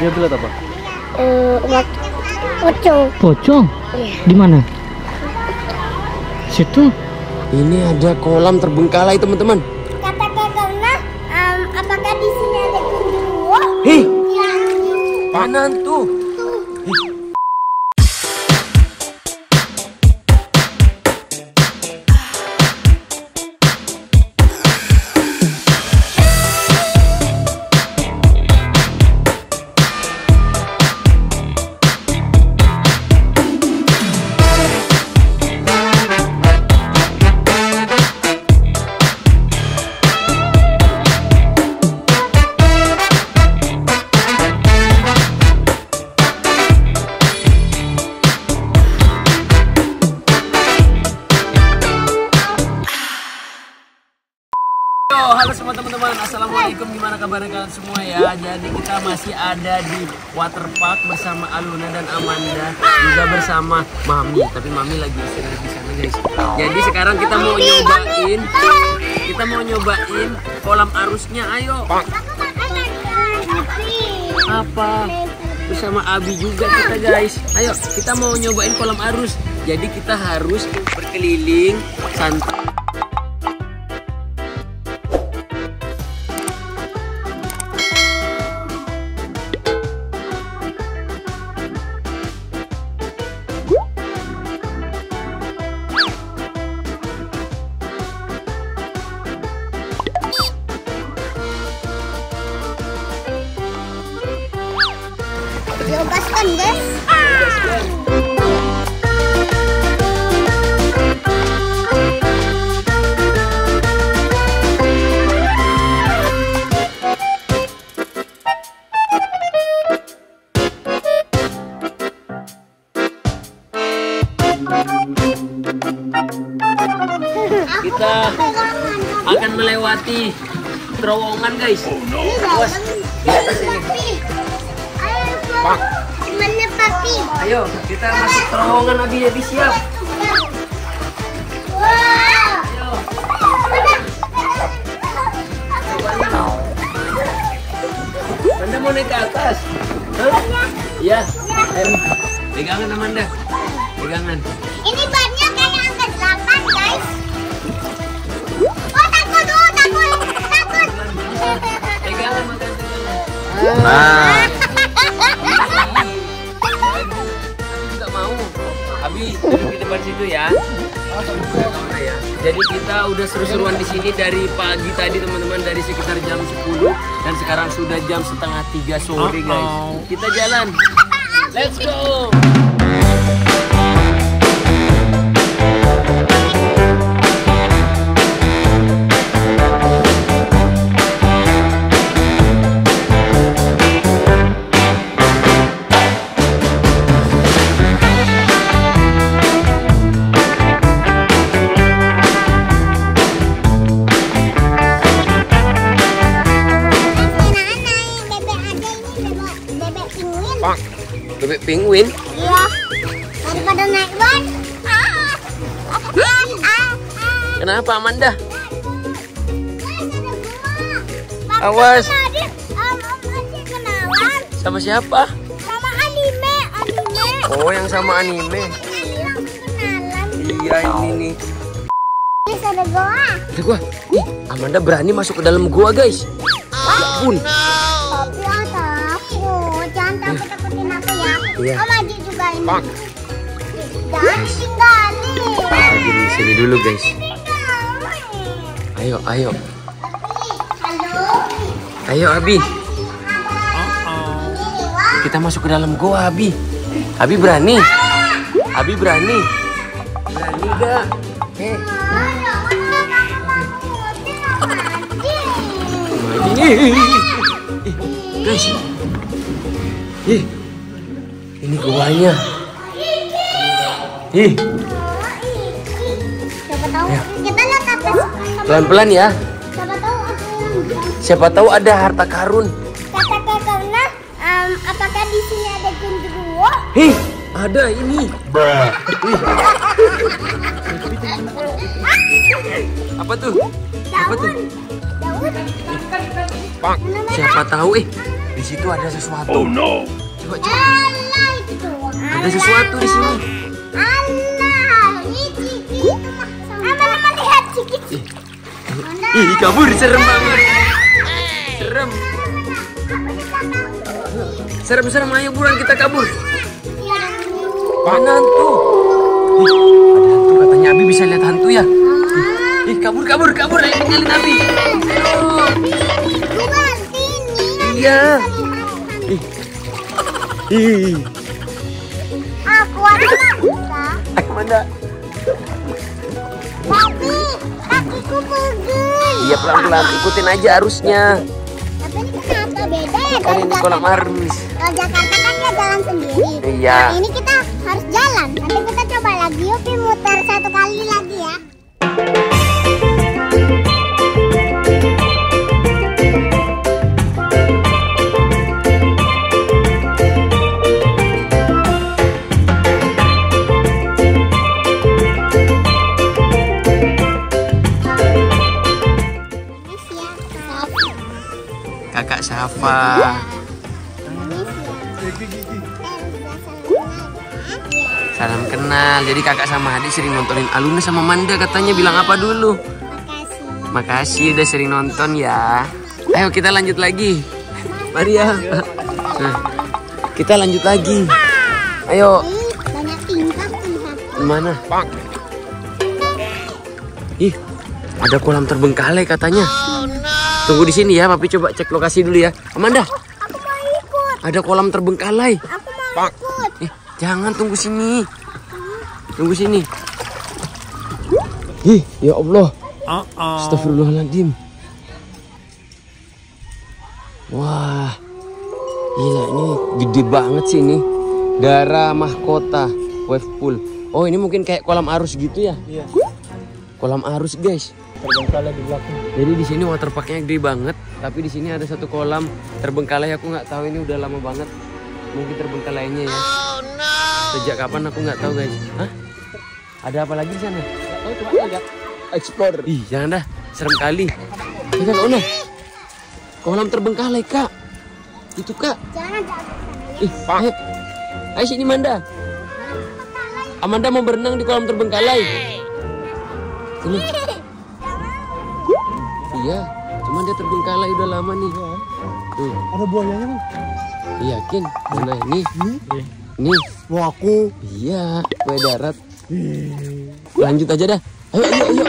Dia bilang apa? Pocong. Pocong? Iya. Di mana? Situ. Ini ada kolam terbengkalai teman-teman. Kata kakaknya, apakah di sini ada genderuwo? Hei, mana tuh? Halo semua teman-teman, assalamualaikum, gimana kabarnya kalian semua ya? Jadi kita masih ada di waterpark bersama Aluna dan Amanda, juga bersama Mami. Tapi Mami lagi istirahat di sana guys. Jadi sekarang kita mau nyobain kolam arusnya. Ayo. Apa? Bersama Abi juga kita guys. Ayo kita mau nyobain kolam arus. Jadi kita harus berkeliling santai. Lepaskan guys. Kita akan melewati terowongan guys. Awas, di atas ini. Mana papi? Ayo kita masuk terowongan. Abi siap. Ayo. Amanda mau naik ke atas? Iya. Pegangan Amanda. Pegangan. Ini bannya kayak angka 8 guys. Oh takut. Pegangan makan. Abi duduk di depan situ ya. Jadi kita udah seru-seruan di sini dari pagi tadi teman-teman, dari sekitar jam 10 dan sekarang sudah jam setengah 3 sore guys. Kita jalan. Let's go. Bebek penguin? Iya. Daripada naik bot. Kenapa Amanda? Awas. Sama siapa? Sama anime. Oh, yang sama anime. Iya ini nih. Guys, ada goa. Ada gua. Ih, Amanda berani masuk ke dalam gua guys. Ya ampun. Tapi takut. Jangan takut-takutin aku ya. Iya. Om Aji juga ini. Jangan tinggalin. Di sini dulu guys. Ayo. Halo. Ayo Abi. Kita masuk ke dalam gua Abi. Abi berani? Abi berani? Berani gak? Guys. Ini guanya. Siapa tahu kita lihat atas. Pelan-pelan ya. Siapa tahu ada yang. Siapa tahu ada harta karun. Kata kakaknya, apakah di sini ada genderuwo? Ada ini. Apa tuh? Apa tuh? Daun. Siapa tahu Di situ ada sesuatu. Oh no. Coba coba. Alah itu. Ada sesuatu di sini. Alah, ini Ciki. Ama lihat Ciki. Ih, kabur serem banget. Serem. Serem-serem, ayo buruan kita kabur. Ada hantu. Ih, ada hantu katanya Abi bisa lihat hantu ya. Ih, kabur. Ayo tinggalin Abi. Ayo. Iya. Ih. Aku ada bisa. Ayo mana? Tapi kakiku pegel. Iya pelan-pelan, ikutin aja arusnya. Tapi ini kenapa beda ya? Kan ini kolam arus. Kalau Jakarta kan dia jalan sendiri. Iya. Nah, ini kita harus jalan. Nanti kita coba lagi. Yuk, Pi, muter 1 kali lagi ya. Ini siapa? Kakak Safa. Salam kenal. Jadi kakak sama adik sering nontonin Aluna sama Manda, katanya bilang apa dulu? Makasih. Makasih udah sering nonton ya. Ayo kita lanjut lagi. Mari ya. Nah, kita lanjut lagi. Ayo. Banyak tingkah. Mana? Ih, ada kolam terbengkalai katanya. Tunggu di sini ya, Papi coba cek lokasi dulu ya. Amanda, Aku mau ikut. ada kolam terbengkalai. Aku mau ikut. Jangan, tunggu sini. Tunggu sini. Ih, ya Allah. Astagfirullahaladzim. Wah, gila ini gede banget sih ini. Dara Mahkota Wave Pool. Oh, ini mungkin kayak kolam arus gitu ya? Iya. Kolam arus, guys. Terbengkalai di belakang. Jadi di sini waterparknya gede banget, tapi di sini ada satu kolam terbengkalai. Aku nggak tahu ini udah lama banget. Mungkin terbengkalainya ya. Sejak kapan aku nggak tahu, guys. Hah? Ada apa lagi di sana? Oh, coba lihat. Explore. Ih, jangan dah, serem kali. Ya Kak Una, kolam terbengkalai Kak. Itu Kak. Jangan. Ih, ayo sini Manda. Amanda mau berenang di kolam terbengkalai. Sini. Iya, cuman dia terbengkalai udah lama nih. Tuh, Ada buayanya, Bang. yakin? Mana ini? Nih. Nih. Wah, aku. Iya, buaya darat. Lanjut aja dah. Ayo.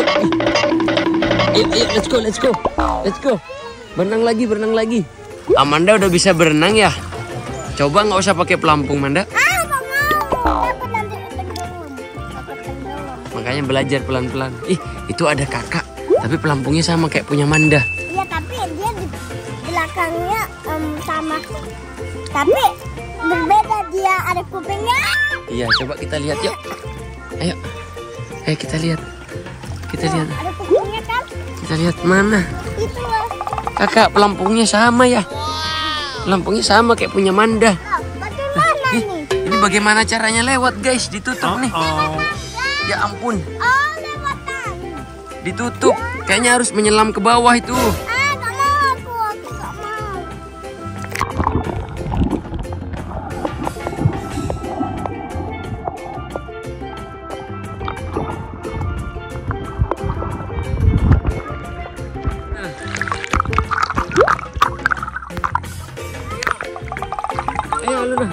Ayo, let's go. Berenang lagi. Amanda udah bisa berenang ya? Coba nggak usah pakai pelampung, Manda. Nggak mau. Takut nanti tenggelam. Makanya belajar pelan-pelan. Ih, itu ada kakak. Tapi pelampungnya sama kayak punya Manda. Iya, tapi dia di belakangnya sama. Tapi berbeda, dia ada kupingnya. Iya, coba kita lihat yuk. Ayo kita lihat. Ada kupingnya kan? Kita lihat mana? Itu loh. Kakak, pelampungnya sama ya? Pelampungnya sama kayak punya Manda. Bagaimana nih? Ini bagaimana caranya lewat, guys? Ditutup nih. Ya ampun, Lewatan. ditutup. Kayaknya harus menyelam ke bawah itu. Nggak mau aku nggak mau. Ayo, Aluna.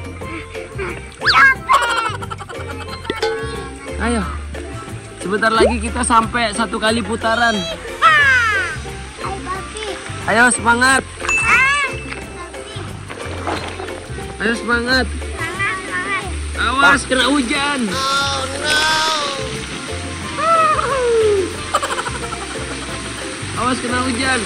Ayo. Sebentar lagi kita sampai 1 kali putaran. Ayo, Papi. Ayo semangat. Papi. Ayo semangat. Semangat. Awas kena hujan. Awas kena hujan.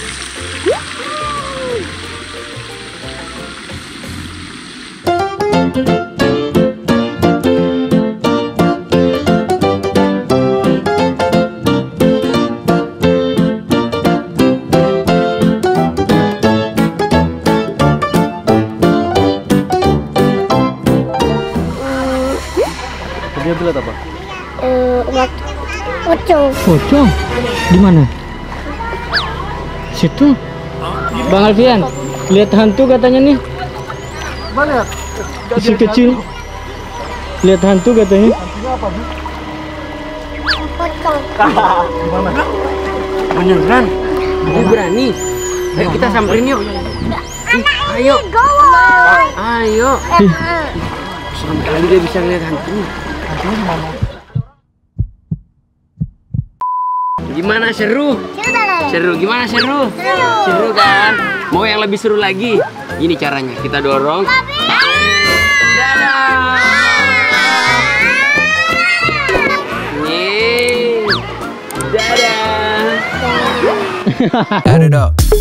Dia bilang apa? Pocong? Di mana? Situ? Bang Alfian, Lihat hantu katanya nih. Mana ya? Si kecil. Lihat hantu katanya. Hantunya apa, Bu? Pocong. Gimana? Beneran? Dia berani. Ayo kita samperin yuk. Ayo. Ayo. Sampai kali dia bisa ngeliat hantu. Hantunya di mana? Gimana, seru? Seru, gimana seru? Seru kan? Mau yang lebih seru lagi? Ini caranya, kita dorong. Dadah. Yeay. Dadah. Add it up.